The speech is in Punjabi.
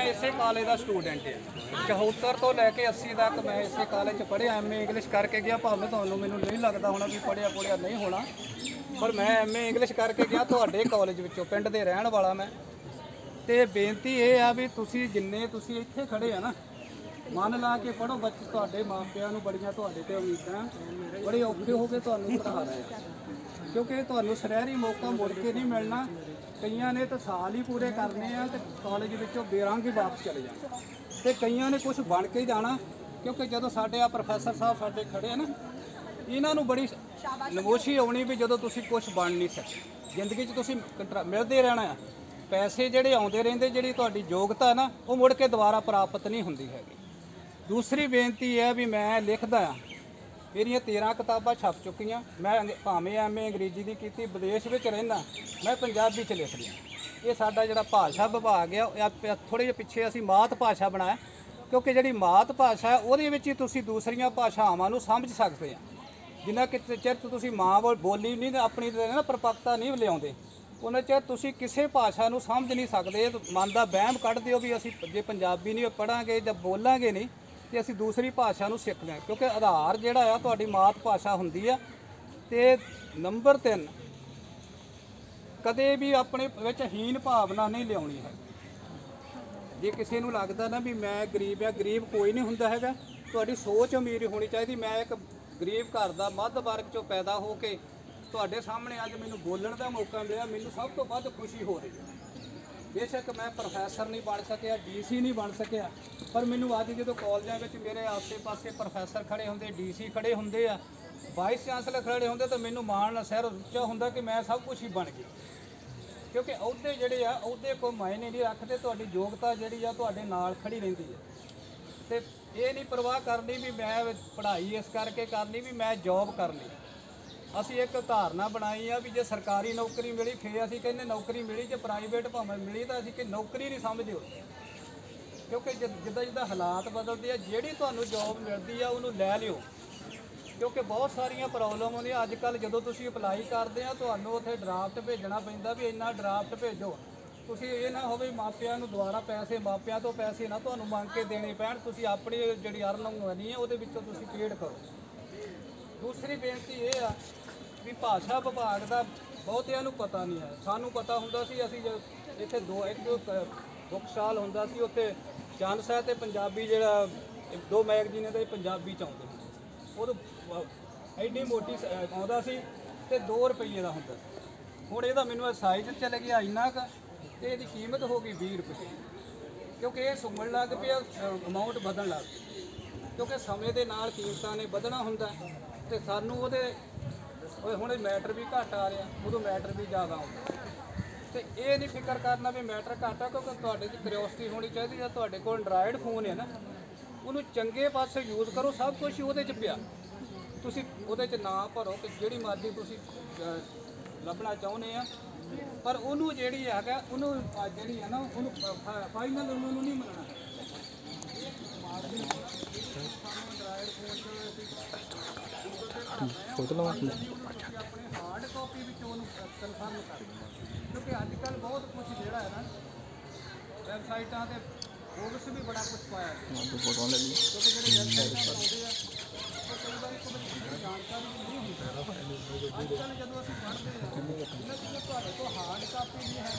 इसे कॉलेज का स्टूडेंट है 74 तो लैके 80 तक मैं इसे कॉलेज पढ़िया MA इंग्लिश करके गया भावें तुहानूं मैनूं नहीं लगता होना भी पढ़िया नहीं होना पर मैं MA इंग्लिश करके गया तुहाडे कॉलेज विचों पिंड दे रहण वाला मैं ते बेनती ये आ भी तुसीं जिन्ने तुसीं इत्थे खड़े आ ना मन ला के पढ़ो बच्चे तुहाडे माँ पिओ नूं बड़ियां तुहाडे ते उम्मीदां बड़े औखे हो के तुहानूं पढ़ा रहे हैं क्योंकि तुहानूं सुनहरी मौका मुड़ के नहीं मिलना कईयां ने तो साल ही पूरे करने आ ते कॉलेज विचों बेरंग ही वापस चले जाना ते कईयां ने कुछ बन के जाना क्योंकि जदों साडे आ प्रोफैसर साहब साडे खड़े आ ना इन्हां नूं बड़ी नमोशी आउणी भी जदों तुसीं कुछ बन नहीं सके जिंदगी 'च तुसीं मिलदे रहना आ पैसे ਜਿਹੜੇ ਆਉਂਦੇ ਰਹਿੰਦੇ ਜਿਹੜੀ ਤੁਹਾਡੀ ਯੋਗਤਾ ਨਾ ਉਹ ਮੁੜ ਕੇ ਦੁਬਾਰਾ ਪ੍ਰਾਪਤ ਨਹੀਂ ਹੁੰਦੀ ਹੈਗੀ ਦੂਸਰੀ ਬੇਨਤੀ ਹੈ ਵੀ ਮੈਂ ਲਿਖਦਾ ਆ ਮੇਰੀਆਂ 13 ਕਿਤਾਬਾਂ ਛਪ ਚੁੱਕੀਆਂ ਮੈਂ ਭਾਵੇਂ MA ਅੰਗਰੇਜ਼ੀ ਦੀ ਕੀਤੀ ਵਿਦੇਸ਼ ਵਿੱਚ ਰਹਿੰਦਾ ਮੈਂ ਪੰਜਾਬੀ 'ਚ ਲਿਖ ਰਿਹਾ ਇਹ ਸਾਡਾ ਜਿਹੜਾ ਭਾਸ਼ਾ ਵਿਭਾਗ ਆ ਥੋੜ੍ਹੇ ਜਿਹੇ ਪਿੱਛੇ ਅਸੀਂ ਮਾਤ ਭਾਸ਼ਾ ਬਣਾਇਆ ਕਿਉਂਕਿ ਜਿਹੜੀ ਮਾਤ ਭਾਸ਼ਾ ਉਹਦੇ ਵਿੱਚ ਹੀ ਤੁਸੀਂ ਦੂਸਰੀਆਂ ਭਾਸ਼ਾਵਾਂ ਨੂੰ ਸਮਝ ਸਕਦੇ ਆ ਜਿੰਨਾ ਕਿ ਚਿਰ ਤੁਸੀਂ ਮਾਂ ਬੋਲੀ ਨਹੀਂ ਆਪਣੀ ਨਾ ਪਰਪੱਕਤਾ ਨਹੀਂ ਲਿਆਉਂਦੇ ਉਹਨਾਂ ਚਿਰ ਤੁਸੀਂ ਕਿਸੇ ਭਾਸ਼ਾ ਨੂੰ ਸਮਝ ਨਹੀਂ ਸਕਦੇ ਮਨ ਦਾ ਵਹਿਮ ਕੱਢ ਦਿਓ ਵੀ ਅਸੀਂ ਜੇ ਪੰਜਾਬੀ ਨਹੀਂ ਪੜ੍ਹਾਂਗੇ ਜਾਂ ਬੋਲਾਂਗੇ ਨਹੀਂ ਤੇ ਅਸੀਂ ਦੂਸਰੀ ਭਾਸ਼ਾ ਨੂੰ ਸਿੱਖ ਲਿਆ ਕਿਉਂਕਿ ਆਧਾਰ ਜਿਹੜਾ ਆ ਤੁਹਾਡੀ ਮਾਤ ਭਾਸ਼ਾ ਹੁੰਦੀ ਆ ਤੇ ਨੰਬਰ 3 ਕਦੇ ਵੀ ਆਪਣੇ ਵਿੱਚ ਹੀਨ ਭਾਵਨਾ ਨਹੀਂ ਲਿਆਉਣੀ ਹੈ ਜੇ ਕਿਸੇ ਨੂੰ ਲੱਗਦਾ ਨਾ ਵੀ ਮੈਂ ਗਰੀਬ ਆ ਗਰੀਬ ਕੋਈ ਨਹੀਂ ਹੁੰਦਾ ਹੈਗਾ ਤੁਹਾਡੀ ਸੋਚ ਅਮੀਰ ਹੋਣੀ ਚਾਹੀਦੀ ਮੈਂ ਇੱਕ ਗਰੀਬ ਘਰ ਦਾ ਮੱਧ ਵਰਗ ਚੋਂ ਪੈਦਾ ਹੋ ਕੇ ਤੁਹਾਡੇ ਸਾਹਮਣੇ ਅੱਜ ਮੈਨੂੰ ਬੋਲਣ ਦਾ ਮੌਕਾ ਮਿਲਿਆ ਮੈਨੂੰ ਸਭ ਤੋਂ ਵੱਧ ਖੁਸ਼ੀ ਹੋ ਰਹੀ ਹੈ ਬੇਸ਼ੱਕ ਮੈਂ ਪ੍ਰੋਫੈਸਰ ਨਹੀਂ ਬਣ ਸਕਿਆ DC ਨਹੀਂ ਬਣ ਸਕਿਆ ਪਰ ਮੈਨੂੰ ਅੱਜ ਜਦੋਂ ਕਾਲਜਾਂ ਵਿੱਚ ਮੇਰੇ ਆਸੇ-ਪਾਸੇ ਪ੍ਰੋਫੈਸਰ ਖੜੇ ਹੁੰਦੇ DC ਖੜੇ ਹੁੰਦੇ ਆ ਵਾਈਸ ਚਾਂਸਲਰ ਖੜੇ ਹੁੰਦੇ ਤਾਂ ਮੈਨੂੰ ਮਾਣ ਨਾਲ ਸਿਰ ਉੱਚਾ ਹੁੰਦਾ ਕਿ ਮੈਂ ਸਭ ਕੁਝ ਹੀ ਬਣ ਗਿਆ ਕਿਉਂਕਿ ਅਹੁਦੇ ਜਿਹੜੇ ਆ ਅਹੁਦੇ ਕੋਈ ਮਾਇਨੇ ਨਹੀਂ ਰੱਖਦੇ ਤੁਹਾਡੀ ਯੋਗਤਾ ਜਿਹੜੀ ਆ ਤੁਹਾਡੇ ਨਾਲ ਖੜੀ ਰਹਿੰਦੀ ਹੈ ਤੇ ਇਹ ਨਹੀਂ ਪਰਵਾਹ ਕਰਨੀ ਵੀ ਮੈਂ ਪੜ੍ਹਾਈ ਇਸ ਕਰਕੇ ਕਰਨੀ ਵੀ ਮੈਂ ਜੌਬ ਕਰਨੀ ਅਸੀਂ ਇੱਕ ਧਾਰਨਾ ਬਣਾਈ ਆ ਵੀ ਜੇ ਸਰਕਾਰੀ ਨੌਕਰੀ ਮਿਲੀ ਫੇਰ ਅਸੀਂ ਕਹਿੰਦੇ ਨੌਕਰੀ ਮਿਲੀ ਜੇ ਪ੍ਰਾਈਵੇਟ ਭਾਵੇਂ ਮਿਲੀ ਤਾਂ ਅਸੀਂ ਕਿ ਨੌਕਰੀ ਨਹੀਂ ਸਮਝਦੇ ਕਿਉਂਕਿ ਜਿੱਦਾਂ ਹਾਲਾਤ ਬਦਲਦੇ ਆ ਜਿਹੜੀ ਤੁਹਾਨੂੰ ਜੌਬ ਮਿਲਦੀ ਆ ਉਹਨੂੰ ਲੈ ਲਿਓ ਕਿਉਂਕਿ ਬਹੁਤ ਸਾਰੀਆਂ ਪ੍ਰੋਬਲਮ ਆਉਂਦੀਆਂ ਅੱਜ ਕੱਲ੍ਹ ਜਦੋਂ ਤੁਸੀਂ ਅਪਲਾਈ ਕਰਦੇ ਆ ਤੁਹਾਨੂੰ ਉੱਥੇ ਡਰਾਫਟ ਭੇਜਣਾ ਪੈਂਦਾ ਵੀ ਇੰਨਾ ਡਰਾਫਟ ਭੇਜੋ ਤੁਸੀਂ ਇਹ ਨਾ ਹੋਵੇ ਮਾਪਿਆਂ ਨੂੰ ਦੁਬਾਰਾ ਪੈਸੇ ਮਾਪਿਆਂ ਤੋਂ ਪੈਸੇ ਨਾ ਤੁਹਾਨੂੰ ਮੰਗ ਕੇ ਦੇਣੇ ਪੈਣ ਤੁਸੀਂ ਆਪਣੀ ਜਿਹੜੀ ਅਰਨਿੰਗ ਹੋਣੀ ਹੈ ਉਹਦੇ ਵਿੱਚੋਂ ਤੁਸੀਂ ਪੇਡ ਕਰੋ ਦੂਸਰੀ ਬੇਨਤੀ ਇਹ ਆ ਵੀ ਭਾਸ਼ਾ ਵਿਭਾਗ ਦਾ ਬਹੁਤਿਆਂ ਨੂੰ ਪਤਾ ਨਹੀਂ ਹੈ ਸਾਨੂੰ ਪਤਾ ਹੁੰਦਾ ਸੀ ਅਸੀਂ ਇੱਥੇ ਇੱਕ ਬੁੱਕਸ਼ਾਲ ਹੁੰਦਾ ਸੀ ਉੱਥੇ ਚੰਦ ਸਾਹਿਬ ਤੇ ਪੰਜਾਬੀ ਜਿਹੜਾ 2 ਮੈਗਜ਼ੀਨ ਦੇ ਪੰਜਾਬੀ 'ਚ ਆਉਂਦੇ ਉਦੋਂ ਐਡੀ ਮੋਟੀ ਆਉਂਦਾ ਸੀ ਤੇ 2 ਰੁਪਏ ਦਾ ਹੁੰਦਾ ਸੀ ਹੁਣ ਇਹਦਾ ਮੈਨੂੰ ਸਾਈਜ਼ ਚੱਲ ਗਿਆ ਇੰਨਾ ਕੁ ਤੇ ਇਹਦੀ ਕੀਮਤ ਹੋ ਗਈ 20 ਰੁਪਏ ਕਿਉਂਕਿ ਇਹ ਸੁੰਘਣ ਲੱਗ ਪਿਆ ਅਮਾਊਂਟ ਵਧਣ ਲੱਗ ਪਈ ਕਿਉਂਕਿ ਸਮੇਂ ਦੇ ਨਾਲ ਕੀਮਤਾਂ ਨੇ ਵਧਣਾ ਹੁੰਦਾ ਤੇ ਸਾਨੂੰ ਉਹਦੇ ਹੁਣ ਮੈਟਰ ਵੀ ਘੱਟ ਆ ਰਿਹਾ ਉਦੋਂ ਮੈਟਰ ਵੀ ਜ਼ਿਆਦਾ ਆਉਂਦਾ ਤੇ ਇਹ ਨਹੀਂ ਫਿਕਰ ਕਰਨਾ ਵੀ ਮੈਟਰ ਘੱਟ ਆ ਕਿਉਂਕਿ ਤੁਹਾਡੇ 'ਚ ਕਿਉਰਿਓਸਿਟੀ ਹੋਣੀ ਚਾਹੀਦੀ ਜਾਂ ਤੁਹਾਡੇ ਕੋਲ ਐਂਡਰਾਇਡ ਫੋਨ ਹੈ ਨਾ ਉਹਨੂੰ ਚੰਗੇ ਪਾਸੇ ਯੂਜ਼ ਕਰੋ ਸਭ ਕੁਝ ਉਹਦੇ 'ਚ ਪਿਆ ਤੁਸੀਂ ਉਹਦੇ 'ਚ ਨਾ ਭਰੋ ਕਿ ਜਿਹੜੀ ਮਰਜ਼ੀ ਤੁਸੀਂ ਲੱਭਣਾ ਚਾਹੁੰਦੇ ਆ ਪਰ ਉਹਨੂੰ ਜਿਹੜੀ ਹੈਗਾ ਉਹਨੂੰ ਜਿਹੜੀ ਹੈ ਨਾ ਉਹਨੂੰ ਫਾਈਨਲ ਉਹਨੂੰ ਨਹੀਂ ਮੰਨਣਾ ਫੋਟੋ ਲਵਾ ਆਪਣੇ ਹਾਰਡ ਕਾਪੀ ਵਿੱਚ ਉਹਨੂੰ ਕਨਫਰਮ ਕਰ ਕਿਉਂਕਿ ਅੱਜ ਕੱਲ੍ਹ ਬਹੁਤ ਕੁਝ ਜਿਹੜਾ ਹੈ ਨਾ ਵੈਬਸਾਈਟਾਂ ਤੇ ਬੋਗਸ ਵੀ ਬੜਾ ਕੁਝ ਪਾਇਆ ਫੋਟੋ ਲੈ ਲਈ ਕਿਉਂਕਿ ਜਿਹੜੇ ਵੈਬਸਾਈਟ ਬਣਾਉਂਦੇ ਆ ਉਹ ਕਈ ਵਾਰੀ ਕੋਈ ਜਾਣਕਾਰੀ ਨਹੀਂ ਹੁੰਦੀ ਅੱਜ ਕੱਲ੍ਹ ਜਦੋਂ ਅਸੀਂ ਪੜ੍ਹਦੇ ਹਾਂ ਇਹਨਾਂ 'ਚ ਤੁਹਾਡੇ ਕੋਲ ਹਾਰਡ ਕਾਪੀ ਵੀ ਹੈ